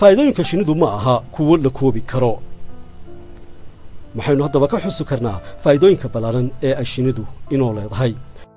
faa'iidooyinka shinnidu ma aha kuwo la koobi karo maxaynu haddaba ka xusi karnaa faa'iidooyinka ballaaran ee ay shinnidu inoo leedahay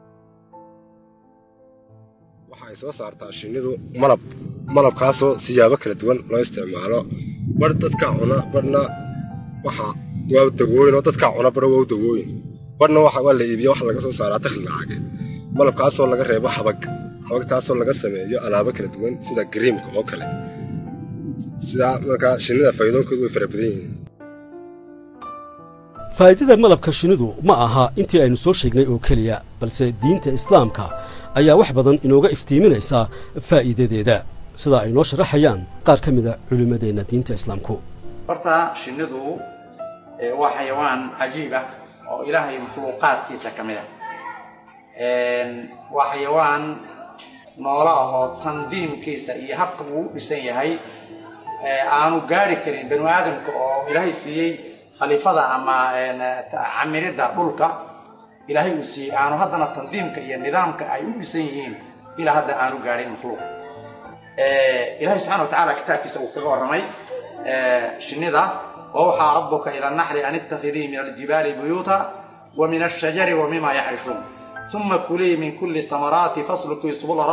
waxay soo saartaa shinnidu malabkaasoo siyaabo kala duwan loo isticmaalo bar dadka cuna barna waxa waa dawooyin oo dadka cuna bar waa dawooyin barna waxa la iibiyo wax laga soo saaraa dakhli lacageed malabkaasoo laga reebo xabagtaasoo laga sameeyo alaabo kala duwan sida gariimka oo kale sida marka shinnida faa'iidooyinkoodu way fara badan yihiin faa'iidada malabka shinnidu ma aha intii aynu soo sheegnay oo keliya balse diinta islaamka ayaa wax badan inooga iftiiminaysa faa'iidadeeda sida ay noo sharaxayaan qaar ka mid ah culimadeena diinta islaamku horta shinnidu waa xayawaan cajiib ah oo ilaahay makhluuqaadkiisa ka mid ah waa xayawaan noolo ah oo tandiimkiisa iyo habka uu dhisan yahay aanu gaari karin bani aadamka oo ilaahay siiyey khaliifada ama camiridda dhulka ilaahay uu siiyey aanu haddana tandiimka iyo nidaamka ay u dhisan yihiin ilaa hadda aanu gaarin makhluuq ilaahay subxaana wa tacaala kitaabkiisa uu kaga warramay shinnida وأوحى ربك إلى النحل أن اتخذي من الجبال بيوتا ومن الشجر ومما يعرشون ثم كلي من كل الثمرات فاسلكي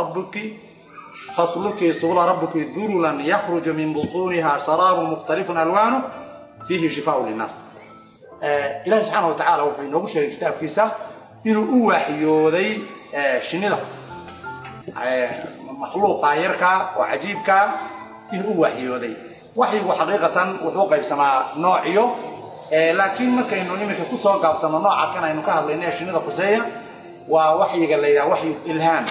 سبل ربك ذللا يخرج من بطونها شراب مختلف ألوانه فيه شفاء للناس إلهي سبحانه وتعالى وحي نوغش الكتاب كيسا إنه أوحيودي شنيدا مخلوق يركا وعجيبكا إنه أوحيودي وحي حقيقة وحوق يسمى نوعيو لكن ما كانوا نمك كسر قاب سما نوع كان إنه كهل لنا شنيدا قصية ووحي قال لي وحي إلهام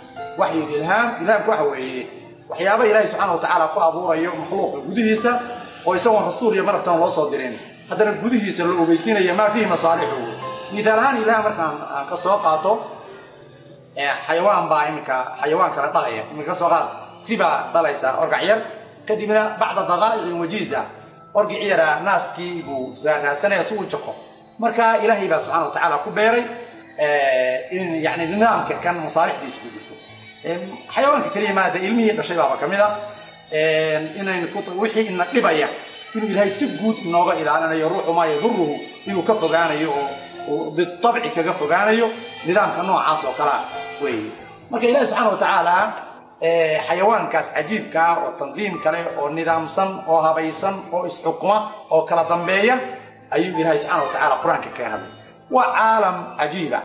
وحيابا إلهي سبحانه وتعالى كأبورا يوم مخلوق جديسة ويسوون رسول يمرتان الله صادرين هذا الجديسة اللي وبيسين ما فيه مصالحه مثال هاني لا مركان كسوقاته حيوان بايمك حيوان كرطاية من كسوقات كذا بلايسا أرجعير كدمنا بعد دقائق وجيزة أرجعير ناس كيبو سنة يسوي جقو مركا إلهي سبحانه وتعالى كبيري يعني النظام كان مصالح دي سكوتو حيوان كريم هذا علمي بشيء بابا كمذا إن كنت وحي إن قبايا إنه إلهي سجود إنه إلى أن يروح وما يضره إنه كفر جانا بالطبع كفر جانا نظام كنوع عاصي وكلام وي ما كإله سبحانه وتعالى حيوان كاس عجيب كا والتنظيم كله والنظام صن أو هبي صن أو إسحقما أو كلا ضمبية أيوه إله سبحانه وتعالى قرآن كهذا وعالم عجيبة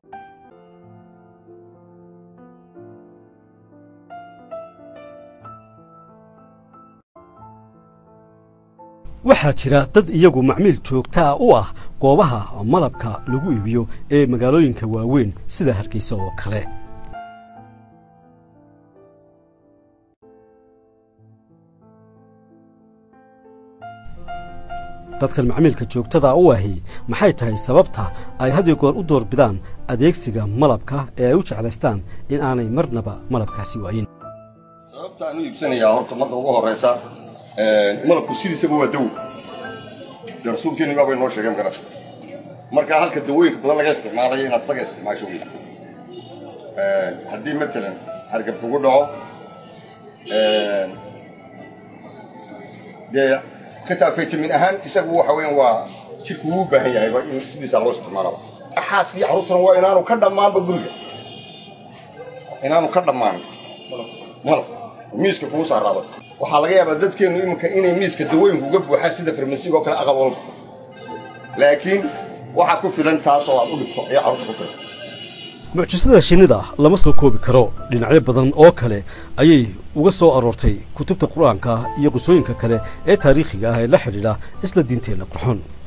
waxaa jira dad iyagu macmiil joogta u ah goobaha malabka lagu iibiyo ee magaalooyinka waaweyn sida Hargeysa oo kale dadka macmiilka joogtada u ahi maxay tahay sababta ay had iyo goor u door bidaan adeegsiga malabka ee ay u jeclaystaan in aanay marnaba malabkaasi waayin sababta aanu iibsanayaa horta marka ugu horeysa malabku sidiisaba waa dawo rasuulkeena baa inoo sheegay garas marka halka dawooyinka badan laga isticmaalayo inaad saga isticmaasho weey haddii matalan hargab kugu dhaco dee xitaa vitamin ahaan isagu waxa weeyaan waa jirku uu baahan yahay in sidiisa loo isticmaalo xaaskii carruurtuna waa inaanu ka dhammaanba guriga inaanu ka dhammaan malab miiska kugu saaraado waxaa laga yaabaa dadkeenu iminka inay miiska dawooyinku uga buuxaan sida farmasiga oo kale aqal walba laakiin waxa ku filan taas oo aad u dhigto ayaa carruurta ku filan mucjisada shinnida lama soo koobi karo dhinacyo badan oo kale ayay uga soo aroortay kutubta quraanka iyo qisooyinka kale ee taariikhiga ah ee la xiriira isla diinteena qurxoon